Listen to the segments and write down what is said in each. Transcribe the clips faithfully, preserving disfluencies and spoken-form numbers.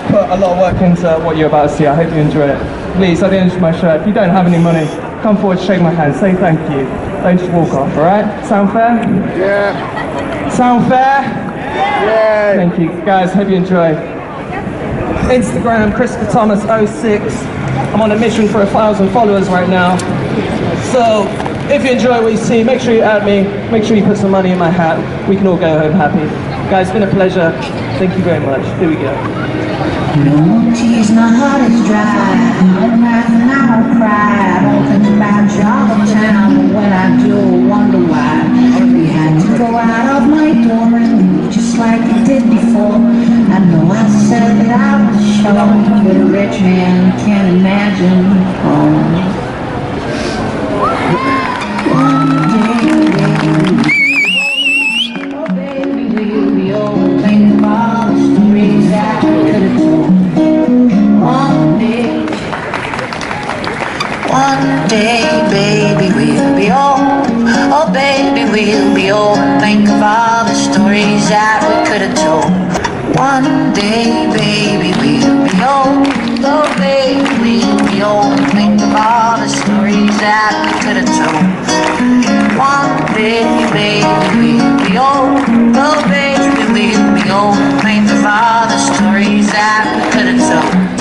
put a lot of work into what you're about to see. I hope you enjoy it. Please, at the end of my shirt, if you don't have any money, come forward, shake my hand, say thank you. Don't just walk off, alright? Sound fair? Yeah. Sound fair? Yeah. Thank you. Guys, hope you enjoy. Instagram, Christopher Thomas oh six. I'm on a mission for a thousand followers right now. So, if you enjoy what you see, make sure you add me, make sure you put some money in my hat. We can all go home happy. Guys, it's been a pleasure. Thank you very much. Here we go. No tears, my heart is dry. I don't laugh and I don't cry. I don't think about you all the time, but when I do, I wonder why. You had to go out of my door and leave just like you did before. I know I said that I was short, but a rich man can't imagine home. One day, baby, oh baby, we'll be old. Think of all the stories that we could have told. One day, one day, baby, we'll be old. Oh baby, we'll be old. Think of all the stories that we could have told. One day, baby, we'll be old. Oh baby, we'll be old. Think of all the stories that we could have told. One day, baby, we'll be old. Oh baby, we'll be old. Think of all the stories that we could have told.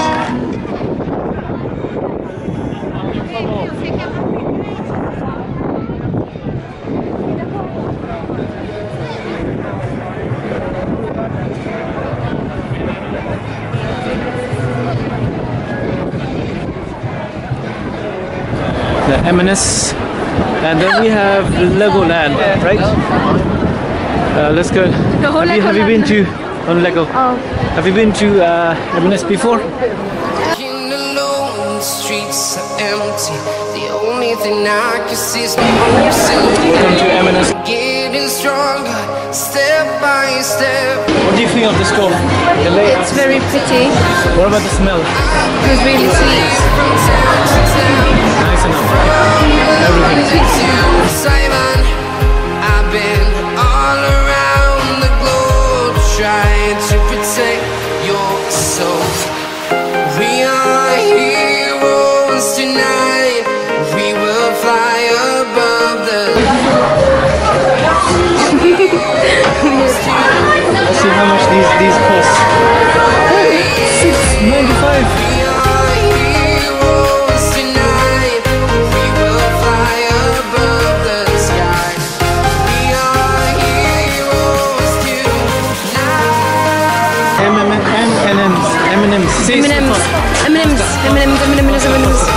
The M and Ms, and then we have Legoland, right? Uh, let's go. Have you, have you been to on Lego? Oh. Have you been to uh, M and Ms before? Alone, the streets are empty. The only thing I can see is my own silhouette. Welcome to M and Ms. Getting stronger, step by step. What do you think of the store? The layout? It's very pretty. What about the smell? It was really sweet. Nice enough, right? Everything. I've been all around the globe trying to protect your soul. We are heroes tonight. We will fly above the. Let's see how much these these cost. six ninety-five. M and Ms, M and Ms, M and Ms, M and Ms, M and Ms, M and Ms, M and Ms.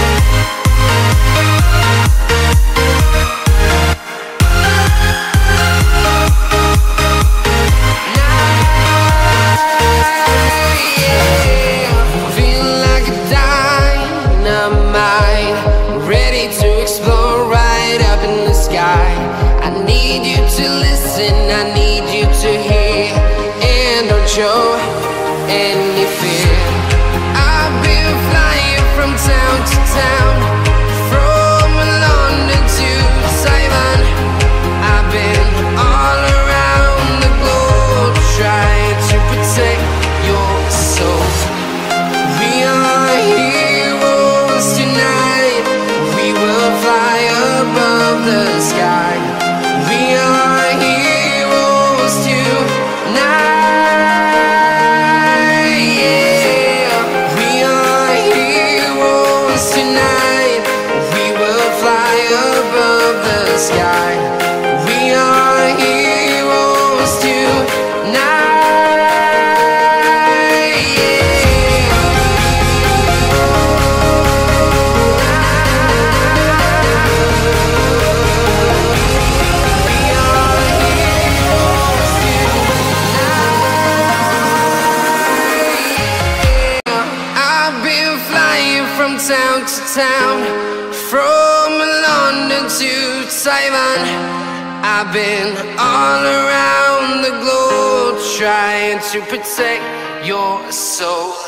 Ready to explore right up in the sky. I need you to listen, I need you to hear, and don't show any fear. I've been flying from town to town, from London to Taiwan. I've been all around the globe trying to protect your soul. We are heroes tonight. We will fly above the sky. We are heroes tonight. Town to town, from London to Taiwan. I've been all around the globe trying to protect your soul.